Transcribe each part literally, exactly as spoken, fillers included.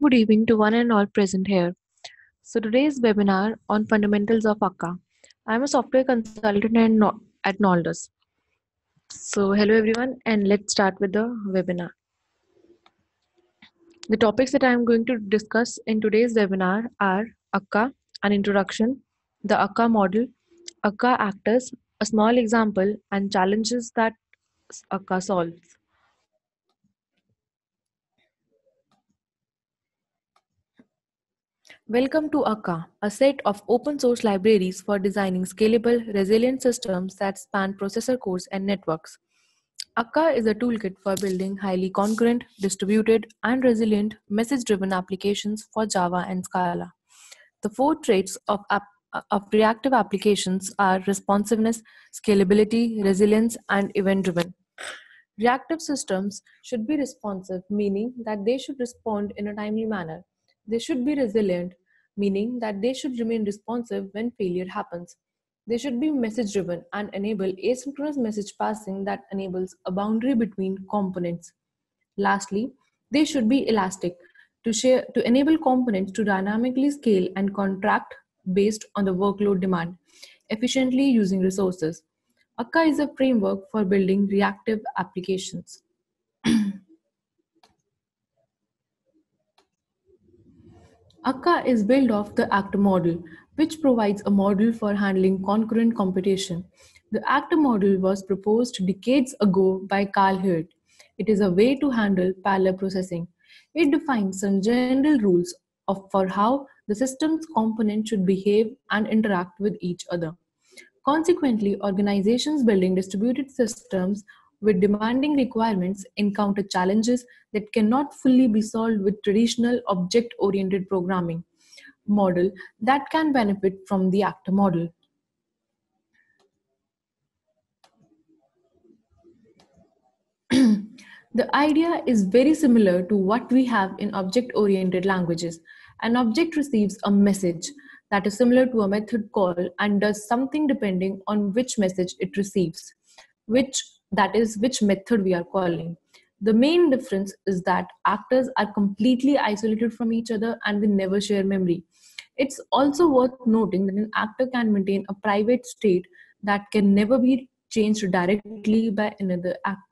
good evening to one and all present here. So today's webinar on fundamentals of Akka. I'm a software consultant and no- at Noldos. So hello everyone and let's start with the webinar. The topics that I'm going to discuss in today's webinar are Akka, an introduction, the Akka model, Akka actors, a small example, and challenges that Akka solves. Welcome to Akka, a set of open source libraries for designing scalable, resilient systems that span processor cores and networks. Akka is a toolkit for building highly concurrent, distributed, and resilient message driven applications for Java and Scala. The four traits of, app- of reactive applications are responsiveness, scalability, resilience, and event driven. Reactive systems should be responsive, meaning that they should respond in a timely manner. They should be resilient, meaning that they should remain responsive when failure happens. They should be message driven and enable asynchronous message passing that enables a boundary between components. Lastly, they should be elastic to share to enable components to dynamically scale and contract based on the workload demand, efficiently using resources. Akka is a framework for building reactive applications. Akka is built off the actor model, which provides a model for handling concurrent computation. The actor model was proposed decades ago by Carl Hirt. It is a way to handle parallel processing. It defines some general rules of, for how the system's components should behave and interact with each other. Consequently, organizations building distributed systems with demanding requirements encounter challenges that cannot fully be solved with traditional object-oriented programming model that can benefit from the actor model. The idea is very similar to what we have in object-oriented languages. An object receives a message that is similar to a method call and does something depending on which message it receives, which that is which method we are calling. The main difference is that actors are completely isolated from each other and they never share memory. It's also worth noting that an actor can maintain a private state that can never be changed directly by another actor.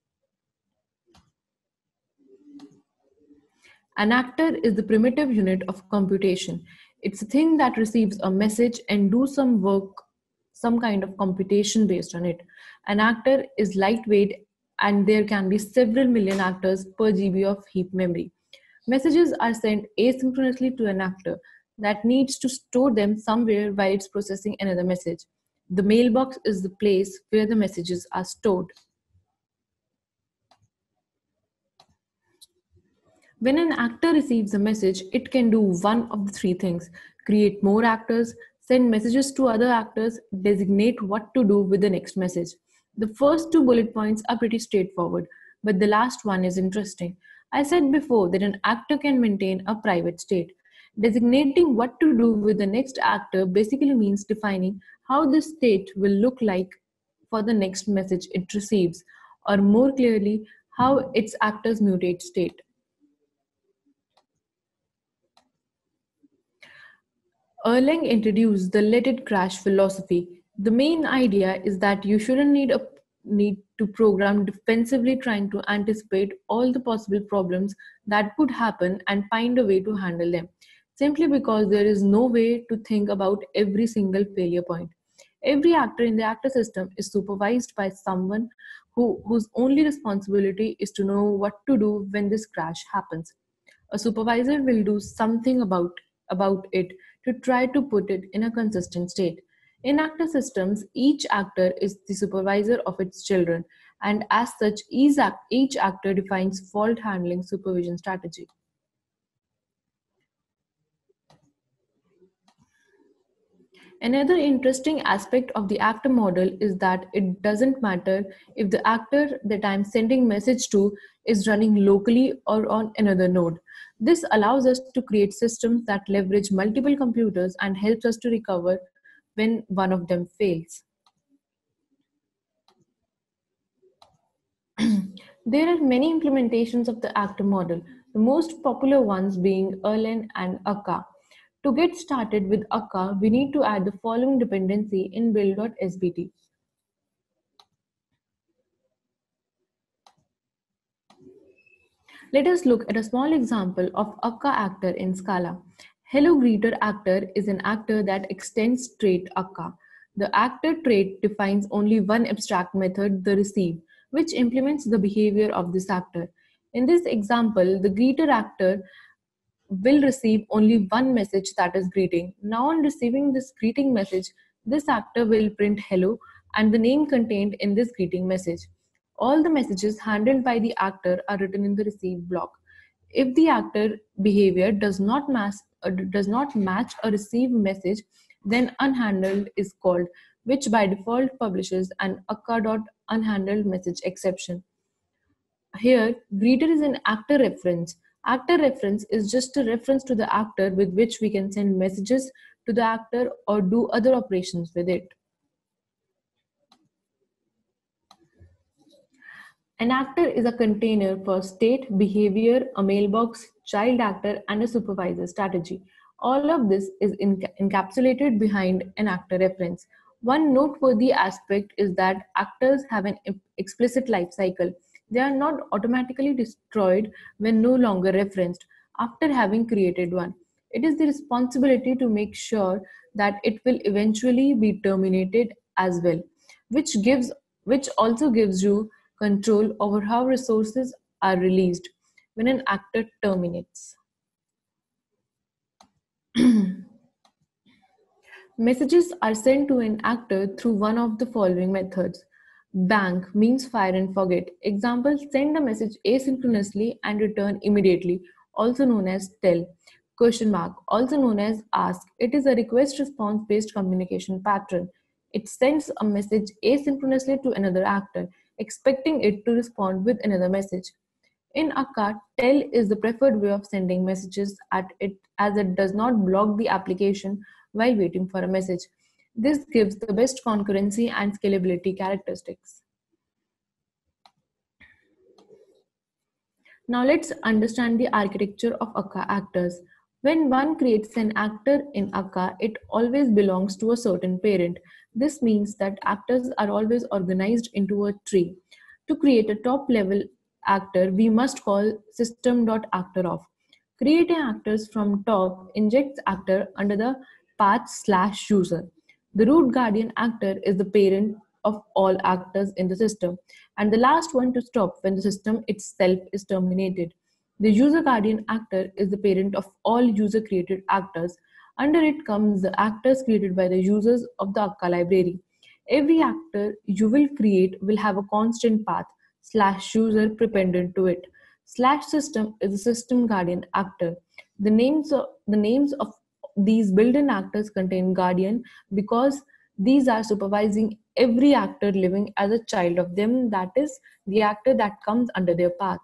An actor is the primitive unit of computation. It's a thing that receives a message and do some work, some kind of computation based on it. An actor is lightweight and there can be several million actors per G B of heap memory. Messages are sent asynchronously to an actor that needs to store them somewhere while it's processing another message. The mailbox is the place where the messages are stored. When an actor receives a message, it can do one of the three things: create more actors, send messages to other actors, designate what to do with the next message. The first two bullet points are pretty straightforward, but the last one is interesting. I said before that an actor can maintain a private state. Designating what to do with the next actor basically means defining how this state will look like for the next message it receives, or more clearly, how its actors mutate state. Erlang introduced the let it crash philosophy. The main idea is that you shouldn't need a need to program defensively trying to anticipate all the possible problems that could happen and find a way to handle them, simply because there is no way to think about every single failure point. Every actor in the actor system is supervised by someone who, whose only responsibility is to know what to do when this crash happens. A supervisor will do something about, about it to try to put it in a consistent state. In actor systems, each actor is the supervisor of its children, and as such, each, act, each actor defines fault handling supervision strategy. Another interesting aspect of the actor model is that it doesn't matter if the actor that I'm sending message to is running locally or on another node. This allows us to create systems that leverage multiple computers and helps us to recover when one of them fails. There are many implementations of the actor model. the most popular ones being Erlen and Akka. To get started with Akka, we need to add the following dependency in build.sbt. Let us look at a small example of Akka actor in Scala. Hello greeter actor is an actor that extends trait Akka. The actor trait defines only one abstract method, the receive, which implements the behavior of this actor. In this example, the greeter actor will receive only one message, that is greeting. Now on receiving this greeting message, this actor will print hello and the name contained in this greeting message. All the messages handled by the actor are written in the receive block. If the actor behavior does not match, uh, does not match a receive message, then unhandled is called, which by default publishes an akka.unhandled message exception. Here, greeter is an actor reference. Actor reference is just a reference to the actor with which we can send messages to the actor or do other operations with it. An actor is a container for state, behavior, a mailbox, child actor, and a supervisor strategy. All of this is enca- encapsulated behind an actor reference. One noteworthy aspect is that actors have an im- explicit life cycle. They are not automatically destroyed when no longer referenced after having created one. It is the responsibility to make sure that it will eventually be terminated as well, which gives which also gives you control over how resources are released when an actor terminates. Messages are sent to an actor through one of the following methods. Bank means fire and forget. Example, send a message asynchronously and return immediately, also known as tell. Question mark, also known as ask. It is a request response based communication pattern. It sends a message asynchronously to another actor, expecting it to respond with another message. In Akka, tell is the preferred way of sending messages at it as it does not block the application while waiting for a message. This gives the best concurrency and scalability characteristics. Now let's understand the architecture of Akka actors. When one creates an actor in Akka, it always belongs to a certain parent. This means that actors are always organized into a tree. To create a top level actor, we must call system.actorOf. Creating actors from top injects actor under the path slash user. The root guardian actor is the parent of all actors in the system and the last one to stop when the system itself is terminated. The user guardian actor is the parent of all user created actors. Under it comes the actors created by the users of the Akka library. Every actor you will create will have a constant path slash user prependent to it. Slash system is a system guardian actor. The names of the names of these built-in actors contain guardian because these are supervising every actor living as a child of them, that is, the actor that comes under their path.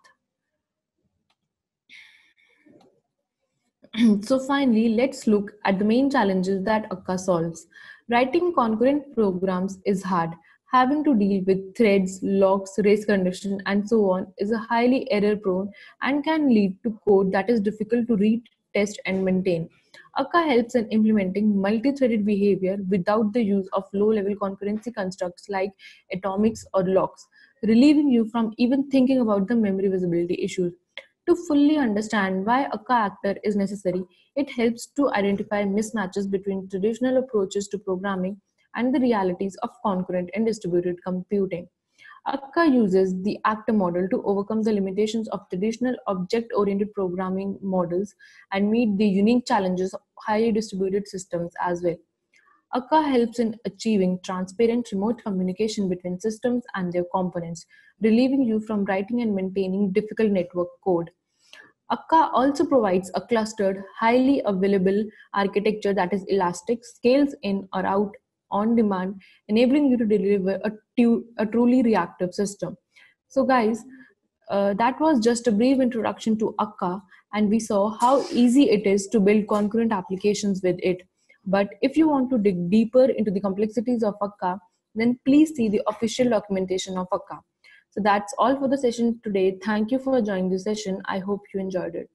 So finally, let's look at the main challenges that Akka solves. Writing concurrent programs is hard. Having to deal with threads, locks, race condition, and so on is a highly error-prone and can lead to code that is difficult to read, test, and maintain. Akka helps in implementing multi-threaded behavior without the use of low-level concurrency constructs like atomics or locks, relieving you from even thinking about the memory visibility issues. To fully understand why Akka actor is necessary, it helps to identify mismatches between traditional approaches to programming and the realities of concurrent and distributed computing. Akka uses the actor model to overcome the limitations of traditional object-oriented programming models and meet the unique challenges of highly distributed systems as well. Akka helps in achieving transparent remote communication between systems and their components, relieving you from writing and maintaining difficult network code. Akka also provides a clustered, highly available architecture that is elastic, scales in or out on demand, enabling you to deliver a, tu- a truly reactive system. So, guys, uh, that was just a brief introduction to Akka, and we saw how easy it is to build concurrent applications with it. But if you want to dig deeper into the complexities of Akka, then please see the official documentation of Akka. So that's all for the session today. Thank you for joining the session. I hope you enjoyed it.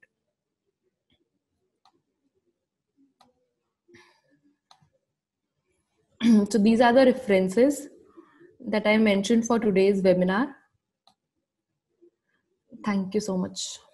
So these are the references that I mentioned for today's webinar. Thank you so much.